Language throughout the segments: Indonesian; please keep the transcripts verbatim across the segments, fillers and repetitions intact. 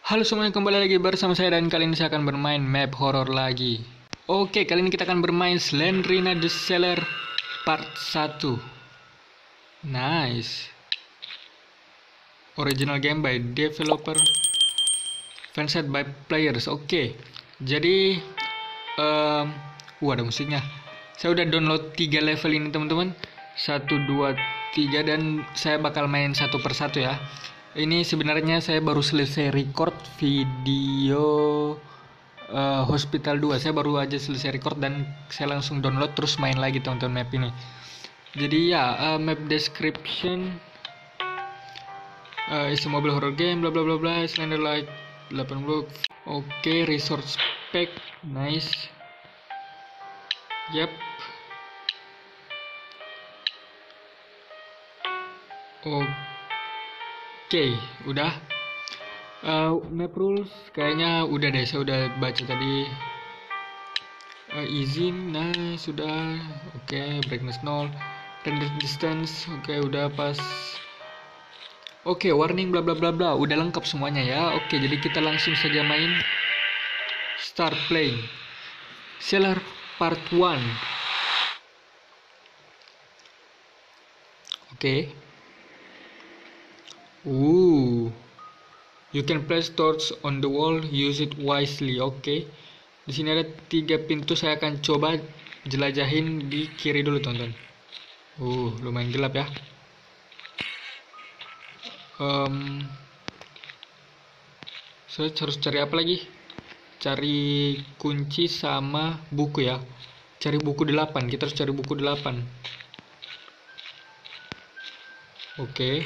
Halo semuanya, kembali lagi bersama saya dan kali ini saya akan bermain map horror lagi. Oke, kali ini kita akan bermain Slendrina the Cellar part satu. Nice. Original game by developer, fansite by players. Oke. Jadi um, wah, ada musiknya. Saya udah download tiga level ini teman-teman. satu, dua, tiga dan saya bakal main satu persatu ya. Ini sebenarnya saya baru selesai record video uh, Hospital dua. Saya baru aja selesai record dan saya langsung download terus main lagi teman-teman map ini. Jadi ya, uh, map description uh, is a mobile horror game bla bla bla bla, Slender like delapan puluh. Oke, okay, resource pack, nice. Yep. Oke. Okay. Oke, okay, udah. Uh, map rules kayaknya udah deh, saya udah baca tadi. Uh, izin, nah sudah. Oke, okay, brightness nol, render distance, oke okay, udah pas. Oke, okay, warning bla bla bla bla, udah lengkap semuanya ya. Oke, okay, jadi kita langsung saja main. Start playing. Cellar part one. Oke. Okay. Ooh, you can place torch on the wall, use it wisely. Oke, okay. Di sini ada tiga pintu, saya akan coba jelajahin di kiri dulu teman-teman. Uh, lumayan gelap ya. Um, saya harus cari apa lagi? Cari kunci sama buku ya. Cari buku delapan, kita harus cari buku delapan. Oke. Okay.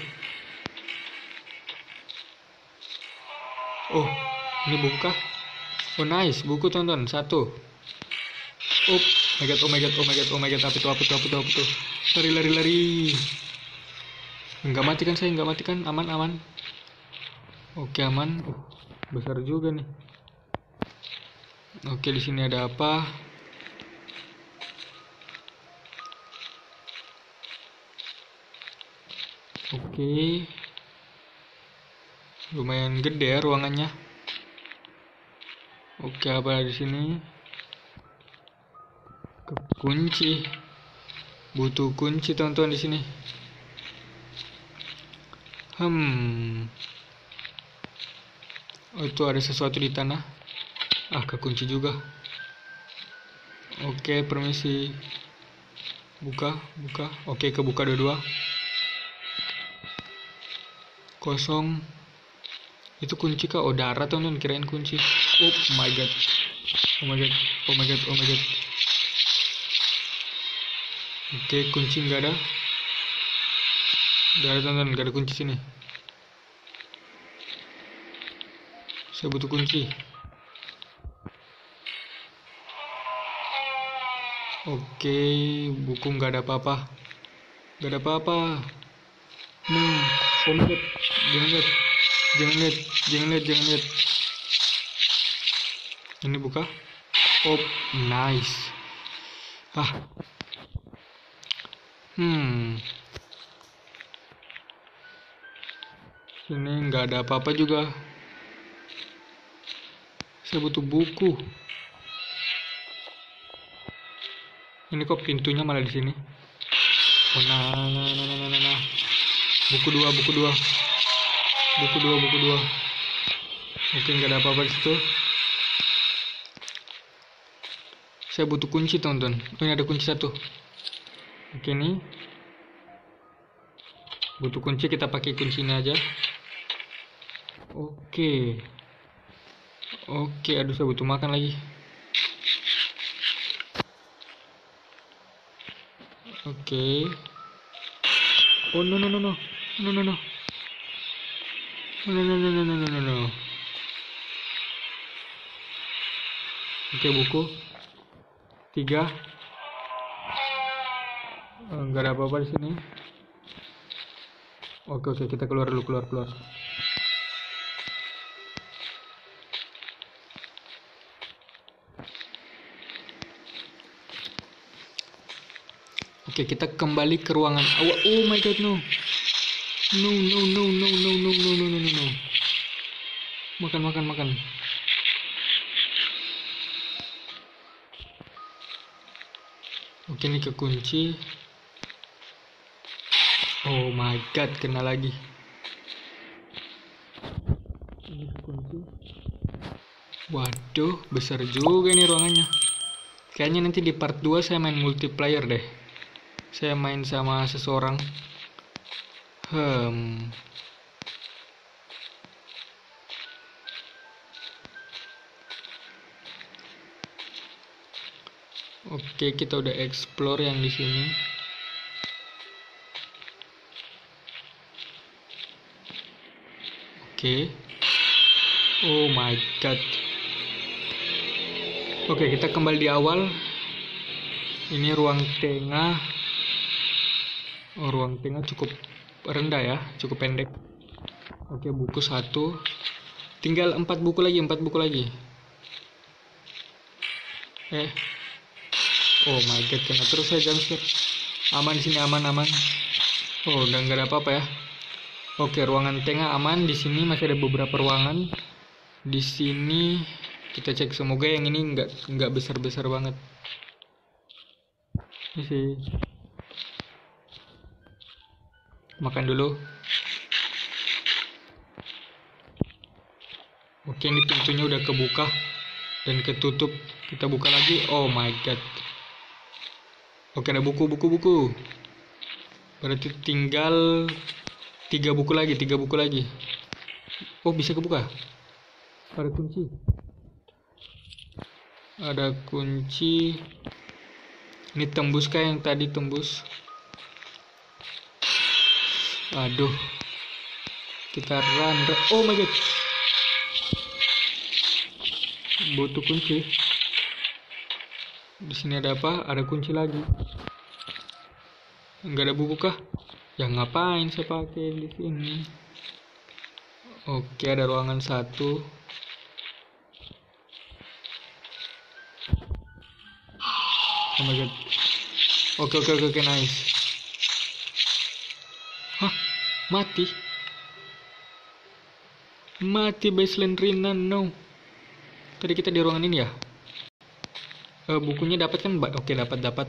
Oh, ini buku kah? Oh nice, buku tonton satu. Oh my god, oh my god, oh my god, oh my god, apa itu, apa itu, apa itu, apa itu? Lari, lari, lari. Enggak mati kan saya, enggak mati kan? Aman, aman. Oke, aman. Oh, besar juga nih. Oke, di sini ada apa? Oke. Lumayan gede ya ruangannya. Oke, apa di sini? Kunci. Butuh kunci teman-teman di sini. Hmm. Oh, itu ada sesuatu di tanah. Ah, kekunci juga. Oke, permisi. Buka, buka. Oke, kebuka dua-dua. Kosong. Itu kunci kah? Oh, darah teman-teman, kirain kunci. Oh my god. Oh my god. Oh my god. Oh my god. Oke, kunci nggak ada. Nggak ada teman-teman, nggak ada kunci sini. Saya butuh kunci. Oke, buku nggak ada apa-apa. Nggak ada apa-apa. Hmm. Oh my god. Jangan lihat. Jangan lihat, jangan lihat, jangan lihat. Ini buka. Oh, nice. Ah. Hmm. Sini nggak ada apa-apa juga. Saya butuh buku. Ini kok pintunya malah di sini. Oh, nah, nah, nah, nah, nah, nah, nah. Buku dua, buku dua. Buku dua, buku dua. Oke, nggak ada apa-apa di situ. Saya butuh kunci teman-teman. Oh, ini ada kunci satu. Oke, ini butuh kunci, kita pakai kunci ini aja. Oke. Oke, aduh saya butuh makan lagi. Oke. Oh no no no no no no no. No no no no no no no no. Oke, buku tiga. Enggak ada apa-apa di sini. Oke oke, kita keluar dulu, keluar keluar. Oke, kita kembali ke ruangan awal. Oh my god, no. No no no no no no no no no no. Makan, makan, makan. Oke, ini kekunci. Oh my god, kena lagi. Ini kekunci. Waduh, besar juga nih ruangannya. Kayaknya nanti di part dua saya main multiplayer deh. Saya main sama seseorang. Hmm. Oke, kita udah explore yang di sini. Oke. Oh my god. Oke, kita kembali di awal. Ini ruang tengah. Oh, ruang tengah cukup rendah ya, cukup pendek. Oke, buku satu. Tinggal empat buku lagi, empat buku lagi. Eh. Oh my god, kena terus saya jumpscare. Aman di sini, aman, aman. Oh, udah nggak ada apa-apa ya. Oke, ruangan tengah aman. Di sini masih ada beberapa ruangan. Di sini kita cek, semoga yang ini nggak nggak besar-besar banget. Ini sih. Makan dulu. Oke, ini pintunya udah kebuka dan ketutup. Kita buka lagi. Oh my god. Oke, ada buku, buku, buku. Berarti tinggal tiga buku lagi, tiga buku lagi. Oh, bisa kebuka. Ada kunci. Ada kunci. Ini tembus kayak yang tadi tembus. Aduh. Kita run. Oh my god. Butuh kunci. Di sini ada apa? Ada kunci lagi. Enggak ada buku kah? Ya ngapain saya pakai di sini? Oke, ada ruangan satu. Oh my god. Oke, oke, oke, oke, nice. Hah? Mati? Mati baseline Rina, no. Tadi kita di ruangan ini ya? Uh, bukunya dapat kan? Oke, dapat, dapat.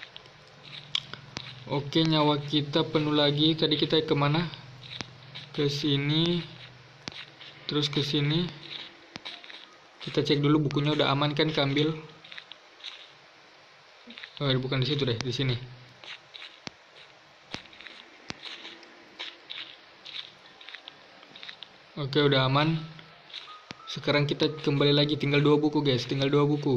Oke, nyawa kita penuh lagi. Tadi kita kemana? Ke sini. Terus ke sini. Kita cek dulu bukunya udah aman kan, keambil. Oh, bukan di situ deh, di sini. Oke, udah aman. Sekarang kita kembali lagi, tinggal dua buku guys, tinggal dua buku.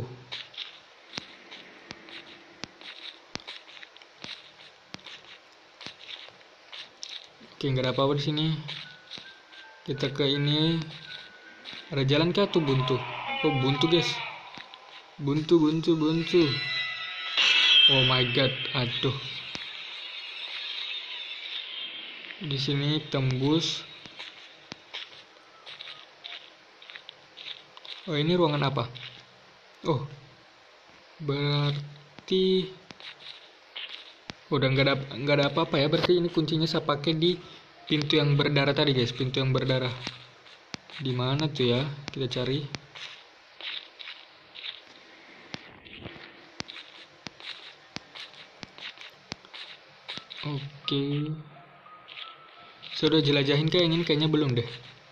Oke, nggak ada apa-apa di sini. Kita ke ini. Ada jalan kah tuh buntu? Oh, buntu guys. Buntu, buntu, buntu. Oh my god, aduh. Di sini tembus. Oh, ini ruangan apa? Oh, berarti udah nggak ada nggak ada apa-apa ya. Berarti ini kuncinya saya pakai di pintu yang berdarah tadi guys. Pintu yang berdarah. Di mana tuh ya? Kita cari. Oke. Saya udah jelajahin kayak ini, kayaknya belum deh.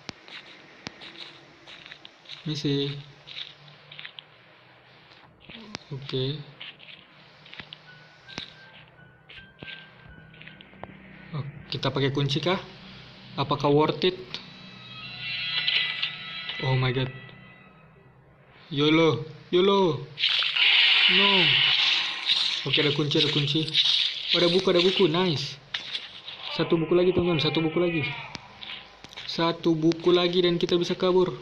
Misi. Oke. Oh, kita pakai kunci kah? Apakah worth it? Oh my god. YOLO, YOLO. No. Oke, ada kunci, ada kunci. Oh, ada buku, ada buku. Nice. Satu buku lagi teman-teman, satu buku lagi. Satu buku lagi dan kita bisa kabur.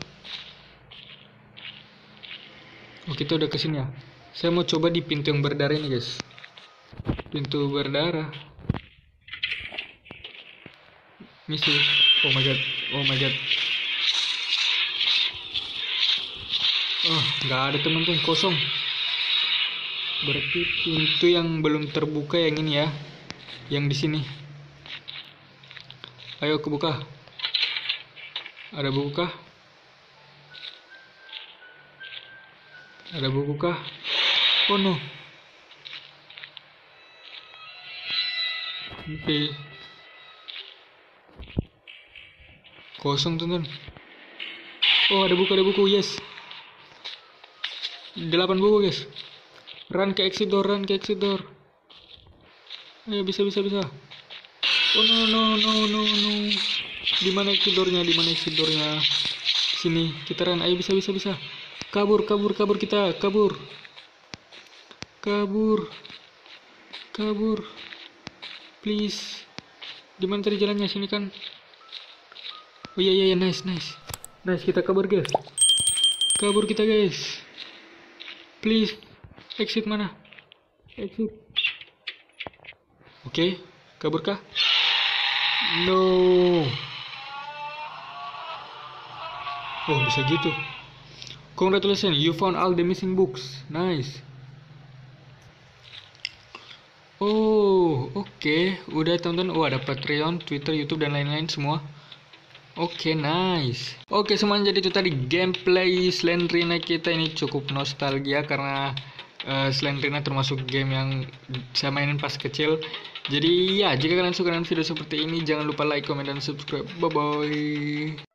Oh, kita udah kesini ya. Saya mau coba di pintu yang berdarah ini guys. Pintu berdarah. Misi. Oh my god. Oh my god. Oh, nggak ada teman-teman, kosong. Berarti pintu yang belum terbuka yang ini ya. Yang di sini. Ayo kebuka. Ada buku kah? Ada buku kah? Oh no. Oke. Okay. Kosong teman-teman. Oh ada buku, ada buku, yes. Delapan buku guys. Run ke exit door, run ke exit door. Ayo bisa bisa bisa. Oh no no no no no. Di mana exit doornya? Di mana exit doornya? Sini kita run. Ayo bisa bisa bisa. Kabur kabur kabur kita kabur. Kabur. Kabur. Please. Di mana tadi jalannya? Sini kan. Oh iya iya nice nice. Nice kita kabur guys. Kabur kita guys. Please. Exit mana? Exit. Oke, okay. Kabur kah? No. Oh, bisa gitu. Congratulations, you found all the missing books. Nice. Oh, oke. Okay. Udah teman-teman. Oh, ada Patreon, Twitter, YouTube dan lain-lain semua. Oke, okay, nice. Oke, okay, semuanya jadi itu tadi gameplay Slendrina kita. Ini cukup nostalgia karena uh, Slendrina termasuk game yang saya mainin pas kecil. Jadi ya, jika kalian suka dengan video seperti ini, jangan lupa like, comment, dan subscribe. Bye bye.